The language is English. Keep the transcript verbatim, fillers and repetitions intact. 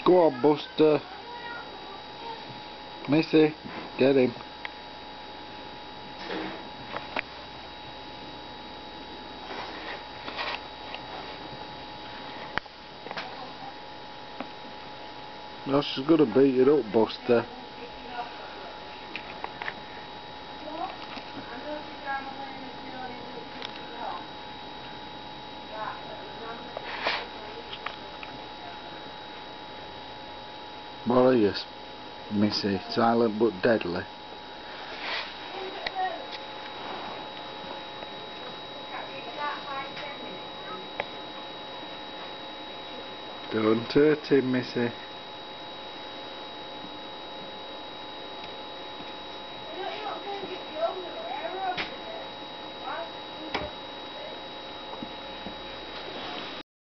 Go on, Buster. Missy, get him. No, she's gonna beat it up, Buster. What are you, Missy? Silent but deadly. Don't hurt him, Missy.